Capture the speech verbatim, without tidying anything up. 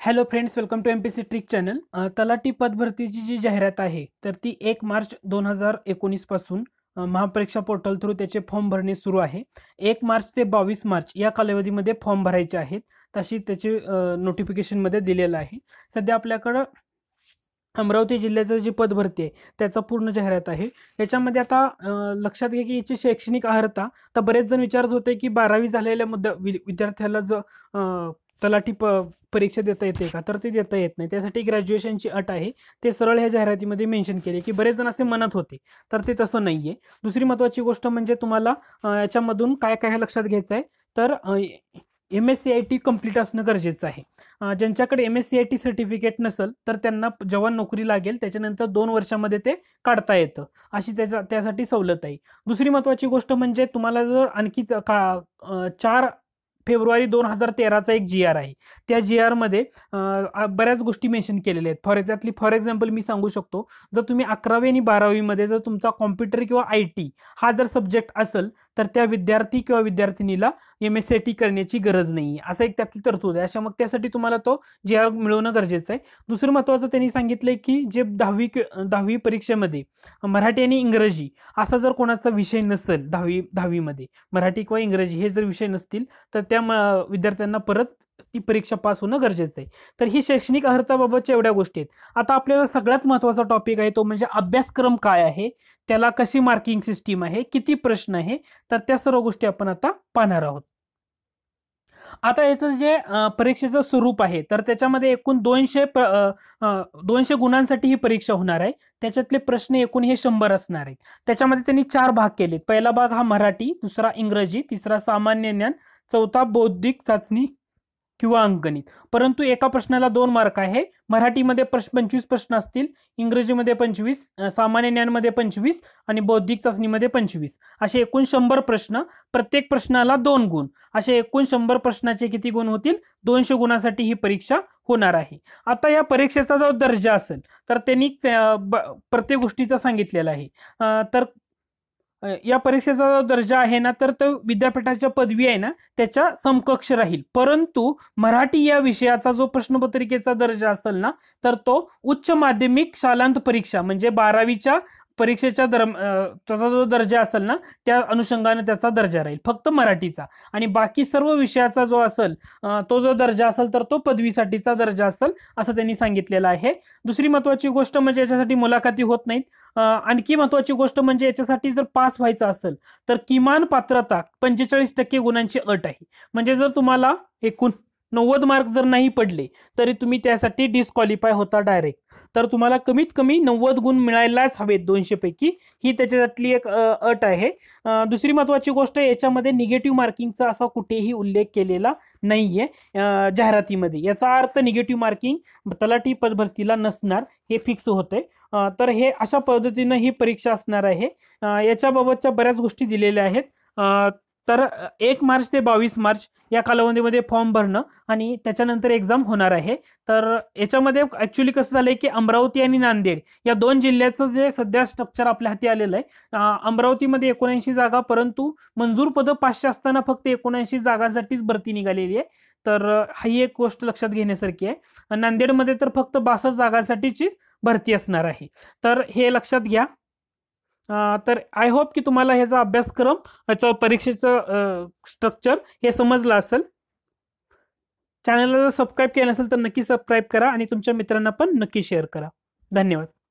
Hello friends, welcome to M P C trick channel. तलाठी पदभरतीची जी जाहिरात आहे तर ती एक मार्च दोन हजार एकोणीस पासून अ, महापरीक्षा पोर्टल थ्रू त्याचे फॉर्म भरणे सुरू आहे. एक मार्च ते बावीस मार्च या कालावधीमध्ये फॉर्म भरायचे आहेत, तशी त्याची नोटिफिकेशनमध्ये दिलेलं आहे. सध्या आपल्याकडं अमरावती जिल्ह्याचं जी पदभरती आहे त्याचा पूर्ण जाहिरात आहे. याच्यामध्ये आता अ, लक्षात घ्या की याची शैक्षणिक अर्हता, तर बरेच जण विचारत होते की बारावी झालेल्या मुद्दा वि विद्यार्थ्याला जर अ, तलाठी प परीक्षा देता येते का, तर ते देता येत नाही. त्यासाठी ग्रॅज्युएशनची अट आहे, ते सरळ ह्या जाहिरातीमध्ये मेन्शन केले की बरेच जण असे म्हणत होते, तर ते तसं नाही आहे. दुसरी महत्त्वाची गोष्ट म्हणजे तुम्हाला अ, याच्यामधून काय काय हे लक्षात घ्यायचं आहे, तर M S C I T complete असणं गरजेचं आहे. अ, ज्यांच्याकडे M S C I T certificate नसेल तर त्यांना जेव्हा नोकरी लागेल त्याच्यानंतर दोन वर्षामध्ये ते काढता येतं, अशी त्याच्या त्यासाठी सवलत आहे. दुसरी महत्त्वाची गोष्ट म्हणजे तुम्हाला जर आणखी का अ, चार फेब्रुवारी दोन हजार तेराचा एक जी आर आहे. त्या जी आरमध्ये बऱ्याच गोष्टी मेन्शन केलेल्या आहेत. फॉर त्यातली फॉर एक्झाम्पल मी सांगू शकतो, जर तुम्ही अकरावी आणि बारावीमध्ये जर तुमचा कॉम्प्युटर किंवा आय टी हा जर सब्जेक्ट असेल तर त्या विद्यार्थी किंवा विद्यार्थिनीला M S C I T करण्याची गरज नाही, असं एक त्यातली तरतूद आहे. अशा मग त्यासाठी तुम्हाला तो जी आर मिळवणं गरजेचं आहे. दुसरं महत्त्वाचं त्यांनी सांगितलंय की जे दहावी दहावी परीक्षेमध्ये मराठी आणि इंग्रजी असा जर कोणाचा विषय नसेल, दहावी दहावीमध्ये मराठी किंवा इंग्रजी हे जर विषय नसतील तर त्या विद्यार्थ्यांना परत ती परीक्षा पास होणं गरजेचं आहे. तर ही शैक्षणिक अर्हताबाबतच्या एवढ्या गोष्टी आहेत. आता आपल्याला सगळ्यात महत्त्वाचा टॉपिक आहे तो म्हणजे अभ्यासक्रम काय आहे, त्याला कशी मार्किंग सिस्टीम आहे, किती प्रश्न आहे, तर त्या सर्व गोष्टी आपण आता पाहणार आहोत. आता याचं जे परीक्षेचं स्वरूप आहे तर त्याच्यामध्ये एकूण दोनशे दोनशे गुणांसाठी ही परीक्षा होणार आहे. त्याच्यातले प्रश्न एकूण हे शंभर असणार आहेत. त्याच्यामध्ये त्यांनी चार भाग केले. पहिला भाग हा मराठी, दुसरा इंग्रजी, तिसरा सामान्य ज्ञान, चौथा बौद्धिक चाचणी किंवा अंकगणित. परंतु एका प्रश्नाला दोन मार्क आहे. मराठीमध्ये प्रश्न पंचवीस प्रश्न असतील, इंग्रजीमध्ये पंचवीस, सामान्य ज्ञानमध्ये पंचवीस आणि बौद्धिक चाचणीमध्ये पंचवीस, असे एकूण शंभर प्रश्न. प्रत्येक प्रश्नाला दोन गुण, असे एकूण शंभर प्रश्नाचे किती गुण होतील? दोनशे गुणासाठी ही परीक्षा होणार आहे. आता या परीक्षेचा जो दर्जा असेल तर त्यांनी प्रत्येक गोष्टीचा सांगितलेला आहे. तर या परीक्षेचा जो दर्जा आहे ना, तर तो विद्यापीठाच्या पदवी आहे ना त्याच्या समकक्ष राहील. परंतु मराठी या विषयाचा जो प्रश्नपत्रिकेचा दर्जा असेल ना, तर तो उच्च माध्यमिक शालांत परीक्षा म्हणजे बारावीच्या परीक्षेच्या दर त्याचा जो दर्जा असेल ना त्या अनुषंगाने त्याचा दर्जा राहील, फक्त मराठीचा. आणि बाकी सर्व विषयाचा जो असेल तो जो दर्जा असेल तर तो पदवीसाठीचा दर्जा असेल, असं त्यांनी सांगितलेलं आहे. दुसरी महत्वाची गोष्ट म्हणजे याच्यासाठी मुलाखती होत नाहीत. आणखी महत्वाची गोष्ट म्हणजे याच्यासाठी जर पास व्हायचं असेल तर किमान पात्रता पंचेचाळीस टक्के गुणांची अट आहे. म्हणजे जर तुम्हाला एकूण नव्वद मार्क जर नाही पडले तरी तुम्ही त्यासाठी डिस्क्वालिफाय होता डायरेक्ट. तर तुम्हाला कमीत कमी नव्वद गुण मिळायलाच हवेत दोनशे पैकी, ही त्याच्यातली एक अट आहे. दुसरी महत्वाची गोष्ट, याच्यामध्ये निगेटिव्ह मार्किंगचा असा कुठेही उल्लेख केलेला नाहीये जाहिरातीमध्ये. याचा अर्थ निगेटिव्ह मार्किंग तलाठी पदभरतीला नसणार हे फिक्स होते. तर हे अशा पद्धतीनं ही परीक्षा असणार आहे. याच्याबाबतच्या बऱ्याच गोष्टी दिलेल्या आहेत. तर एक मार्च ते बावीस मार्च या कालावधीमध्ये फॉर्म भरणं आणि त्याच्यानंतर एक्झाम होणार आहे. तर याच्यामध्ये ऍक्च्युली कसं झालंय की अमरावती आणि नांदेड या दोन जिल्ह्याचं जे सध्या स्ट्रक्चर आपल्या हाती आलेलं आहे, अमरावतीमध्ये एकोणऐंशी जागा, परंतु मंजूर पदं पाचशे असताना फक्त एकोणऐंशी जागांसाठीच भरती निघालेली आहे. तर ही एक गोष्ट लक्षात घेण्यासारखी आहे. नांदेडमध्ये तर फक्त बासष्ट जागांसाठीची भरती असणार आहे. तर हे लक्षात घ्या. तर आय होप की तुम्हाला ह्याचा अभ्यासक्रम, ह्याचं परीक्षेचं स्ट्रक्चर हे समजलं असेल. चॅनलला जर सबस्क्राईब केलं नसेल तर नक्की सबस्क्राईब करा आणि तुमच्या मित्रांना पण नक्की शेअर करा. धन्यवाद.